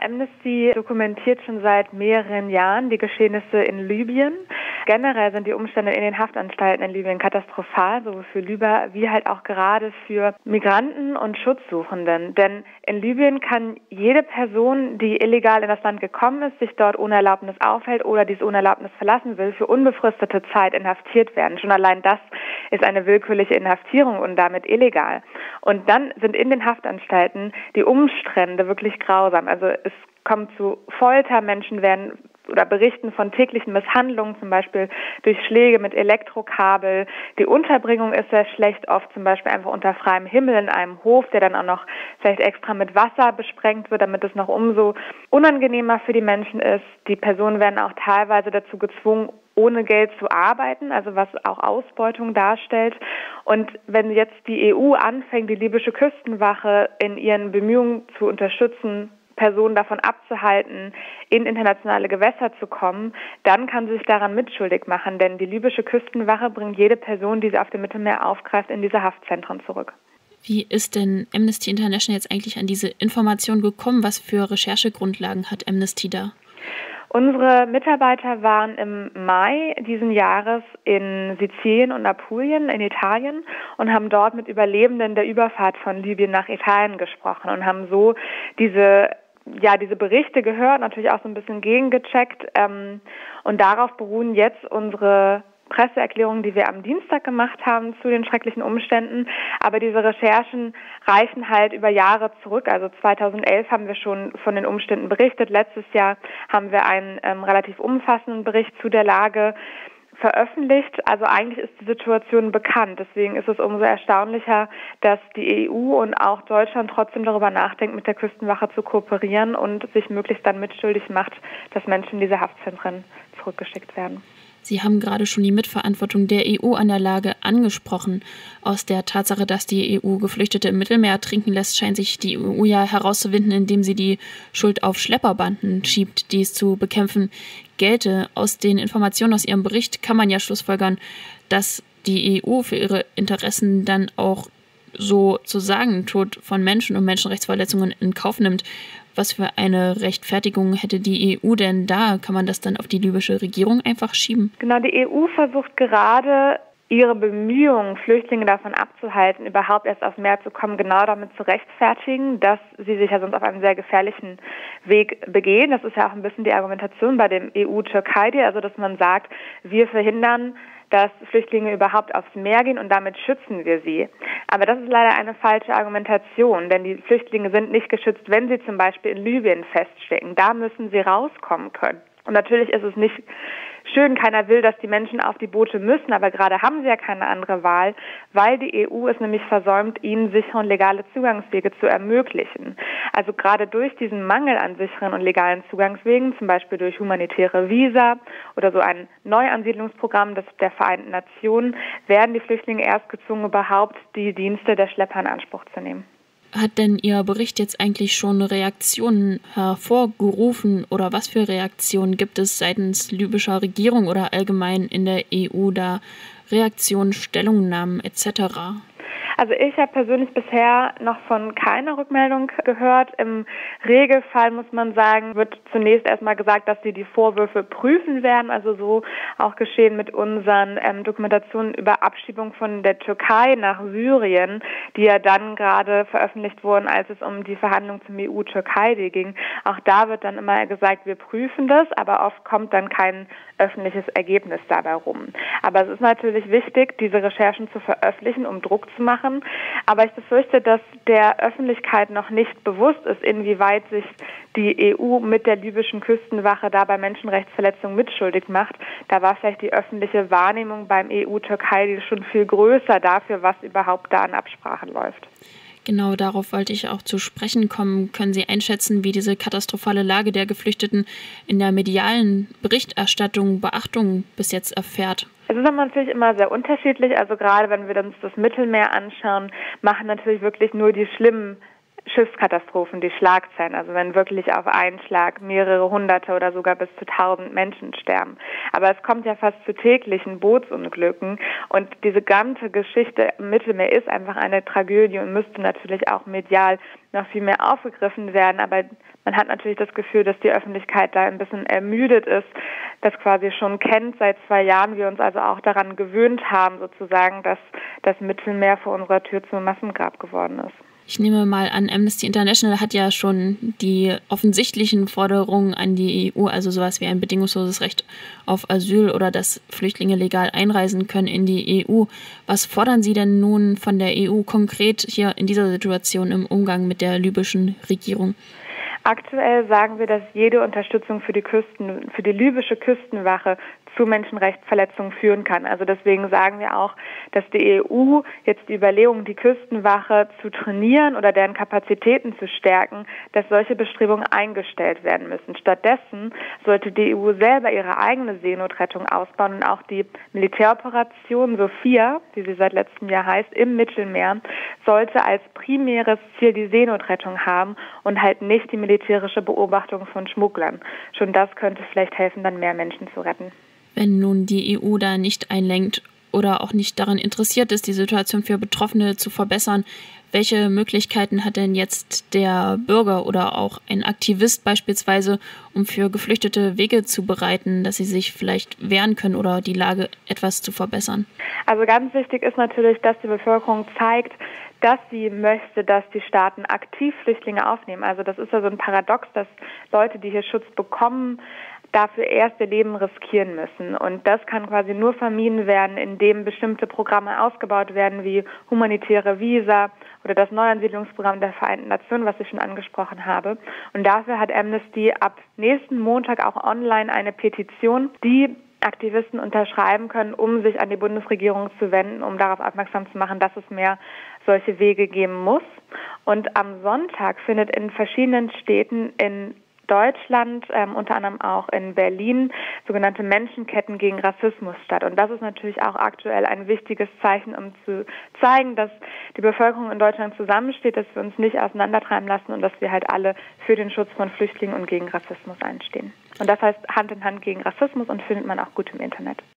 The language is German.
Amnesty dokumentiert schon seit mehreren Jahren die Geschehnisse in Libyen. Generell sind die Umstände in den Haftanstalten in Libyen katastrophal, sowohl für Libyer wie halt auch gerade für Migranten und Schutzsuchenden. Denn in Libyen kann jede Person, die illegal in das Land gekommen ist, sich dort ohne Erlaubnis aufhält oder dies ohne Erlaubnis verlassen will, für unbefristete Zeit inhaftiert werden. Schon allein das ist eine willkürliche Inhaftierung und damit illegal. Und dann sind in den Haftanstalten die Umstände wirklich grausam. Also es kommt zu Folter, Menschen werden oder berichten von täglichen Misshandlungen, zum Beispiel durch Schläge mit Elektrokabel. Die Unterbringung ist sehr schlecht, oft zum Beispiel einfach unter freiem Himmel in einem Hof, der dann auch noch vielleicht extra mit Wasser besprengt wird, damit es noch umso unangenehmer für die Menschen ist. Die Personen werden auch teilweise dazu gezwungen, ohne Geld zu arbeiten, also was auch Ausbeutung darstellt. Und wenn jetzt die EU anfängt, die libysche Küstenwache in ihren Bemühungen zu unterstützen, Personen davon abzuhalten, in internationale Gewässer zu kommen, dann kann sie sich daran mitschuldig machen, denn die libysche Küstenwache bringt jede Person, die sie auf dem Mittelmeer aufgreift, in diese Haftzentren zurück. Wie ist denn Amnesty International jetzt eigentlich an diese Information gekommen? Was für Recherchegrundlagen hat Amnesty da? Unsere Mitarbeiter waren im Mai diesen Jahres in Sizilien und Apulien in Italien und haben dort mit Überlebenden der Überfahrt von Libyen nach Italien gesprochen und haben so diese Berichte gehört, natürlich auch so ein bisschen gegengecheckt. Und darauf beruhen jetzt unsere Presseerklärungen, die wir am Dienstag gemacht haben zu den schrecklichen Umständen. Aber diese Recherchen reichen halt über Jahre zurück. Also 2011 haben wir schon von den Umständen berichtet. Letztes Jahr haben wir einen relativ umfassenden Bericht zu der Lage veröffentlicht. Also eigentlich ist die Situation bekannt. Deswegen ist es umso erstaunlicher, dass die EU und auch Deutschland trotzdem darüber nachdenkt, mit der Küstenwache zu kooperieren und sich möglichst dann mitschuldig macht, dass Menschen in diese Haftzentren zurückgeschickt werden. Sie haben gerade schon die Mitverantwortung der EU an der Lage angesprochen. Aus der Tatsache, dass die EU Geflüchtete im Mittelmeer ertrinken lässt, scheint sich die EU ja herauszuwinden, indem sie die Schuld auf Schlepperbanden schiebt, die es zu bekämpfen gelte. Aus den Informationen aus Ihrem Bericht kann man ja schlussfolgern, dass die EU für ihre Interessen dann auch sozusagen Tod von Menschen und Menschenrechtsverletzungen in Kauf nimmt. Was für eine Rechtfertigung hätte die EU denn da? Kann man das dann auf die libysche Regierung einfach schieben? Genau, die EU versucht gerade, ihre Bemühungen, Flüchtlinge davon abzuhalten, überhaupt erst aufs Meer zu kommen, genau damit zu rechtfertigen, dass sie sich ja sonst auf einem sehr gefährlichen Weg begehen. Das ist ja auch ein bisschen die Argumentation bei dem EU-Türkei-Deal, also dass man sagt, wir verhindern, dass Flüchtlinge überhaupt aufs Meer gehen und damit schützen wir sie. Aber das ist leider eine falsche Argumentation, denn die Flüchtlinge sind nicht geschützt, wenn sie zum Beispiel in Libyen feststecken. Da müssen sie rauskommen können. Und natürlich ist es nicht schön, keiner will, dass die Menschen auf die Boote müssen, aber gerade haben sie ja keine andere Wahl, weil die EU es nämlich versäumt, ihnen sichere und legale Zugangswege zu ermöglichen. Also gerade durch diesen Mangel an sicheren und legalen Zugangswegen, zum Beispiel durch humanitäre Visa oder so ein Neuansiedlungsprogramm der Vereinten Nationen, werden die Flüchtlinge erst gezwungen, überhaupt die Dienste der Schlepper in Anspruch zu nehmen. Hat denn Ihr Bericht jetzt eigentlich schon Reaktionen hervorgerufen oder was für Reaktionen gibt es seitens libyscher Regierung oder allgemein in der EU da? Reaktionen, Stellungnahmen etc.? Also ich habe persönlich bisher noch von keiner Rückmeldung gehört. Im Regelfall, muss man sagen, wird zunächst erstmal gesagt, dass sie die Vorwürfe prüfen werden. Also so auch geschehen mit unseren Dokumentationen über Abschiebung von der Türkei nach Syrien, die ja dann gerade veröffentlicht wurden, als es um die Verhandlungen zum EU-Türkei-Deal ging. Auch da wird dann immer gesagt, wir prüfen das, aber oft kommt dann kein öffentliches Ergebnis dabei rum. Aber es ist natürlich wichtig, diese Recherchen zu veröffentlichen, um Druck zu machen. Aber ich befürchte, dass der Öffentlichkeit noch nicht bewusst ist, inwieweit sich die EU mit der libyschen Küstenwache da bei Menschenrechtsverletzungen mitschuldig macht. Da war vielleicht die öffentliche Wahrnehmung beim EU-Türkei schon viel größer dafür, was überhaupt da an Absprachen läuft. Genau, darauf wollte ich auch zu sprechen kommen. Können Sie einschätzen, wie diese katastrophale Lage der Geflüchteten in der medialen Berichterstattung Beachtung bis jetzt erfährt? Es ist natürlich immer sehr unterschiedlich. Also gerade wenn wir uns das Mittelmeer anschauen, machen natürlich wirklich nur die schlimmen Schiffskatastrophen, die Schlagzeilen, also wenn wirklich auf einen Schlag mehrere Hunderte oder sogar bis zu 1000 Menschen sterben. Aber es kommt ja fast zu täglichen Bootsunglücken und diese ganze Geschichte im Mittelmeer ist einfach eine Tragödie und müsste natürlich auch medial noch viel mehr aufgegriffen werden. Aber man hat natürlich das Gefühl, dass die Öffentlichkeit da ein bisschen ermüdet ist, das quasi schon kennt seit 2 Jahren, wir uns also auch daran gewöhnt haben, sozusagen, dass das Mittelmeer vor unserer Tür zum Massengrab geworden ist. Ich nehme mal an, Amnesty International hat ja schon die offensichtlichen Forderungen an die EU, also sowas wie ein bedingungsloses Recht auf Asyl oder dass Flüchtlinge legal einreisen können in die EU. Was fordern Sie denn nun von der EU konkret hier in dieser Situation im Umgang mit der libyschen Regierung? Aktuell sagen wir, dass jede Unterstützung für die libysche Küstenwache zu Menschenrechtsverletzungen führen kann. Also deswegen sagen wir auch, dass die EU jetzt die Überlegung, die Küstenwache zu trainieren oder deren Kapazitäten zu stärken, dass solche Bestrebungen eingestellt werden müssen. Stattdessen sollte die EU selber ihre eigene Seenotrettung ausbauen und auch die Militäroperation Sophia, wie sie seit letztem Jahr heißt, im Mittelmeer, sollte als primäres Ziel die Seenotrettung haben und halt nicht die militärische Beobachtung von Schmugglern. Schon das könnte vielleicht helfen, dann mehr Menschen zu retten. Wenn nun die EU da nicht einlenkt oder auch nicht daran interessiert ist, die Situation für Betroffene zu verbessern, welche Möglichkeiten hat denn jetzt der Bürger oder auch ein Aktivist beispielsweise, um für Geflüchtete Wege zu bereiten, dass sie sich vielleicht wehren können oder die Lage etwas zu verbessern? Also ganz wichtig ist natürlich, dass die Bevölkerung zeigt, dass sie möchte, dass die Staaten aktiv Flüchtlinge aufnehmen. Also das ist ja so ein Paradox, dass Leute, die hier Schutz bekommen, dafür erst ihr Leben riskieren müssen. Und das kann quasi nur vermieden werden, indem bestimmte Programme ausgebaut werden, wie humanitäre Visa oder das Neuansiedlungsprogramm der Vereinten Nationen, was ich schon angesprochen habe. Und dafür hat Amnesty ab nächsten Montag auch online eine Petition, die Aktivisten unterschreiben können, um sich an die Bundesregierung zu wenden, um darauf aufmerksam zu machen, dass es mehr solche Wege geben muss. Und am Sonntag findet in verschiedenen Städten in Deutschland, unter anderem auch in Berlin, sogenannte Menschenketten gegen Rassismus statt. Und das ist natürlich auch aktuell ein wichtiges Zeichen, um zu zeigen, dass die Bevölkerung in Deutschland zusammensteht, dass wir uns nicht auseinandertreiben lassen und dass wir halt alle für den Schutz von Flüchtlingen und gegen Rassismus einstehen. Und das heißt Hand in Hand gegen Rassismus und findet man auch gut im Internet.